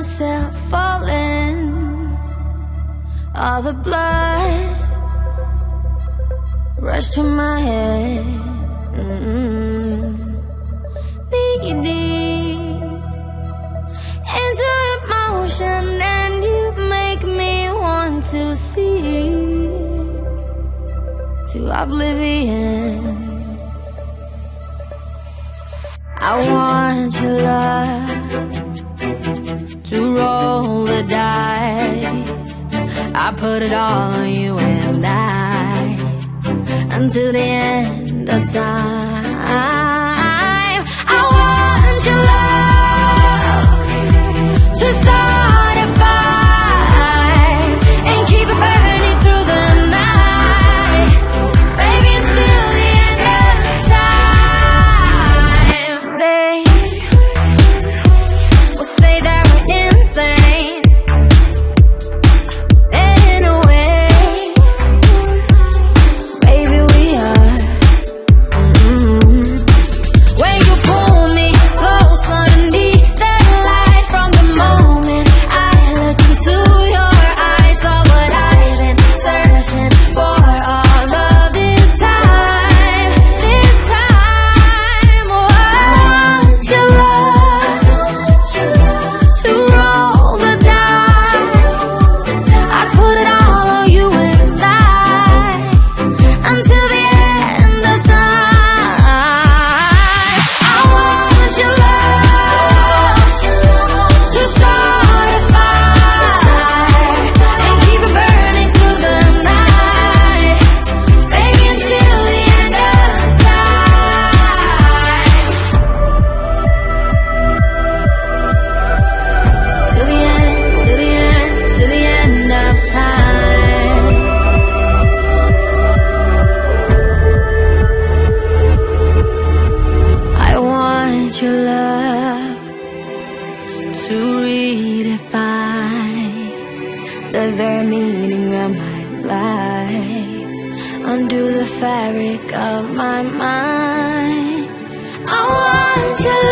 myself falling. All the blood rushed to my head. Knee-deep into emotion, and you make me want to seek to oblivion. I want your love to roll the dice. I put it all on you and I, until the end of time. I want your love to start a fire and keep it burning through the night, baby, until the end of time. They will say that we're insane, and in a way, baby, we are. When you pull me close underneath the light, from the moment I look into your eyes, all what I've been searching for all of this time. Oh, I want your love to roll the dice. I put it all on you and I, until the end of time. I want your love to start a fire and keep it burning through the night, baby, until the end of time. Till the end, till the end, till the end of time. I want your love to redefine the very meaning of my life, undo the fabric of my mind. I want your